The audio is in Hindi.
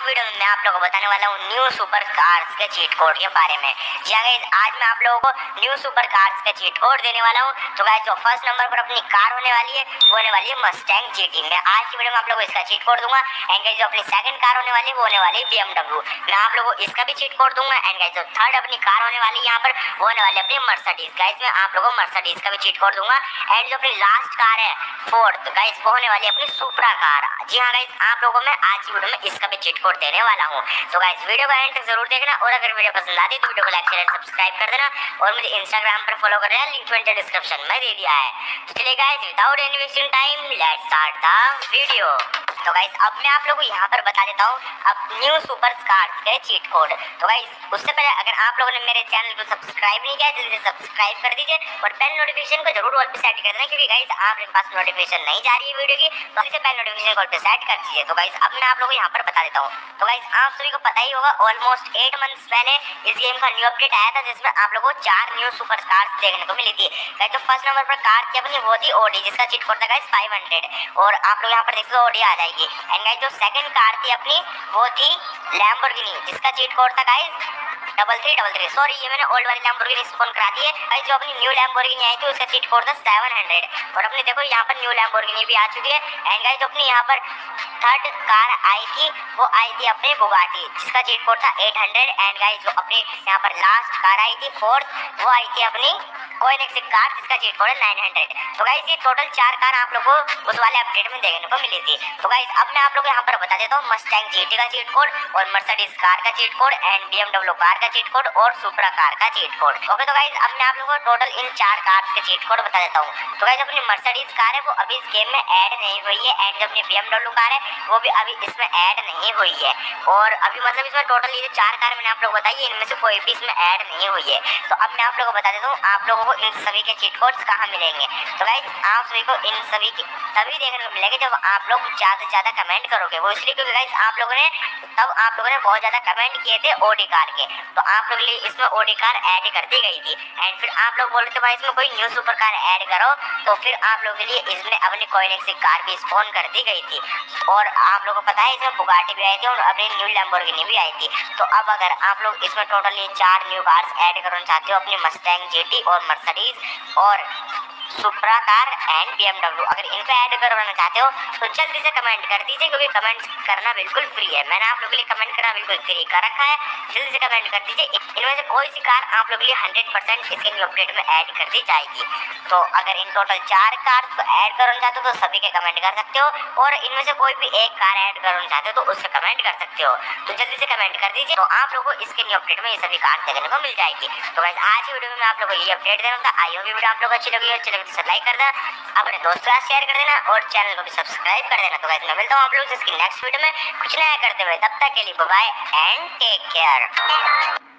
वीडियो में मैं आप लोगों को बताने वाला हूँ न्यू सुपर कार्स के चीट कोड के बारे में। जी हाँ गाइस, आज मैं आप लोगों को न्यू सुपर कार्स के चीट कोड देने वाला हूँ। तो गाइस, जो फर्स्ट नंबर पर अपनी कार होने वाली है वो होने वाली है मस्टैंग जीटी। मैं आज की वीडियो में आप लोगों को इसका चीट कोड दूंगा। एंड गाइस, जो अपनी सेकंड कार होने वाली है वो होने वाली है BMW। मैं आप लोगों को इसका भी चीट कोड दूंगा। एंड गाइस, जो थर्ड अपनी कार होने वाली है यहाँ पर वो होने वाली है अपनी मर्सिडीज। गाइस, मैं आप लोगों को मर्सिडीज का भी चीट कोड दूंगा। एंड जो अपनी लास्ट कार है फोर्थ गाइस, वो होने वाली है अपनी सुपरा कार। जी हाँ गाइस, आप लोगों को मैं आज की वीडियो में इसका भी चीट कोड देने वाला हूँ। तो गाइस, वीडियो को एंड तक जरूर देखना। और अगर वीडियो पसंद आती है तो वीडियो को लाइक शेयर सब्सक्राइब कर देना। और मुझे इंस्टाग्राम पर फॉलो कर लेना, लिंक नीचे डिस्क्रिप्शन में दे दिया है। तो चलिए guys, without any wasting time let's start the video. तो गाइस, अब मैं आप लोगों को यहाँ पर बता देता हूँ अब न्यू सुपर कार्स के चीट कोड। तो गाइस, उससे पहले अगर आप लोगों ने मेरे चैनल को सब्सक्राइब नहीं किया जल्दी से सब्सक्राइब कर दीजिए और बेल नोटिफिकेशन को जरूर ऑल पे सेट कर देना, क्योंकि गाइस आपके पास नोटिफिकेशन नहीं जा रही है वीडियो की, तो इसे बेल नोटिफिकेशन ऑल पे सेट कर दीजिए। तो गाइस, अब मैं आप लोगों को यहाँ पर बता देता हूँ। तो गाइस, आप सभी को पता ही होगा ऑलमोस्ट 8 मंथ्स पहले इस गेम का न्यू अपडेट आया था, जिसमें आप लोगों को 4 न्यू सुपर कार्स देखने को मिली थी। गाइस, जो फर्स्ट नंबर पर कार थी अपनी वो थी ओडी, जिसका चीट कोड था गाइस 500। और आप लोग यहाँ पर देख सकते हो ओडी आ जाएगी। एंड गाइस, जो सेकंड कार थी अपनी वो थी लैम्बोर्गिनी, जिसका चीट कोड था गाइस 3333। सॉरी, ये मैंने ओल्ड वाली लैम्बोर्गिनी स्पॉन करा दी है। गाइस, जो अपनी न्यू लैम्बोर्गिनी आई थी उसका चीट कोड था 700। और अपने देखो यहाँ पर न्यू लैम्बोर्गिनी भी आ चुकी है। एंड गाइस, जो अपनी यहाँ पर थर्ड कार आई थी वो आई थी अपने बुगाटी, जिसका चीट कोड था 800। एंड गाइस, जो अपनी यहाँ पर लास्ट कार आई थी फोर्थ वो आई थी अपनी कोइनेक्सिक कार, जिसका चीट कोड है 900। तो गाइस, ये टोटल 4 कार आप लोगों को उस वाले अपडेट में देखने को मिली थी। तो गाइस, अब मैं आप लोगों को यहाँ पर बता देता हूँ मस्टैंग जीटी का चीट कोड और मर्सिडीज कार का cheat code and BMW car का चीट कोड और सुपरा कार का चीट कोड। ओके, तो गाइस, अब मैं आप लोगों को टोटल इन 4 कार्स के चीट कोड बता देता हूँ। तो गाइस, अपनी मर्सिडीज कार है वो अभी इस गेम में ऐड नहीं हुई है। एंड जो अपनी BMW कार है वो भी अभी इसमें ऐड नहीं हुई है। और अभी मतलब इसमें टोटल ये 4 कार मैंने आप लोगों को बताई है, इनमें से कोई भी इसमें ऐड नहीं हुई है। तो अब मैं आप लोगों को बता देता हूँ आप लोगों को इन सभी के चीट कोड्स कहाँ मिलेंगे। तो गाइस, आप सभी को इन सभी की तभी देखने को मिलेंगे जब आप लोग ज्यादा से ज्यादा कमेंट करोगे। वो इसलिए क्योंकि गाइस आप लोगों ने बहुत ज्यादा कमेंट किए थे ओडी कार के, तो आप लोगों के लिए इसमें ओडी कार ऐड कर दी गई थी। एंड फिर आप लोग बोल रहे थे भाई इसमें कोई न्यू सुपर कार ऐड करो, तो फिर आप लोगों के लिए इसमें अपनी कोइनेक्सिक कार भी स्पॉन कर दी गई थी। और आप लोगों को पता है इसमें बुगाटी भी आई थी और अपनी न्यू लैम्बोर्गिनी भी आई थी। तो अब अगर आप लोग इसमें टोटल ये 4 न्यू कार्स ऐड करना चाहते हो अपनी मस्टैंग जीटी और मर्सिडीज और सुपरा कार एंड BMW, अगर इनको ऐड करवाना चाहते हो तो जल्दी से कमेंट कर दीजिए, क्योंकि कमेंट करना बिल्कुल फ्री है। मैंने आप लोगों के लिए कमेंट करना बिल्कुल फ्री कर रखा है। जल्दी से कमेंट कर दीजिए, इनमें से कोई सी कार आप लोगों के लिए 100% इसके न्यू अपडेट में ऐड कर दी जाएगी। तो अगर इन टोटल 4 कार को ऐड करना चाहते हो तो सभी के कमेंट कर सकते हो, और इनमें से कोई भी एक कार ऐड करना चाहते हो तो उससे कमेंट कर सकते हो। तो जल्दी से कमेंट कर दीजिए, तो आप लोगों को इसके न्यू अपडेट में ये सभी कार देखने को मिल जाएगी। तो गाइस, आज की वीडियो में मैं आप लोगों को ये अपडेट दे रहा था। आई होप वीडियो आप लोगों को अच्छी लगी तो लाइक कर देना, अपने दोस्तों के साथ शेयर कर देना और चैनल को भी सब्सक्राइब कर देना। तो गाइस, मैं मिलता हूँ आप लोगों से इसकी नेक्स्ट वीडियो में कुछ नया करते हुए। तब तक के लिए bye bye and take care.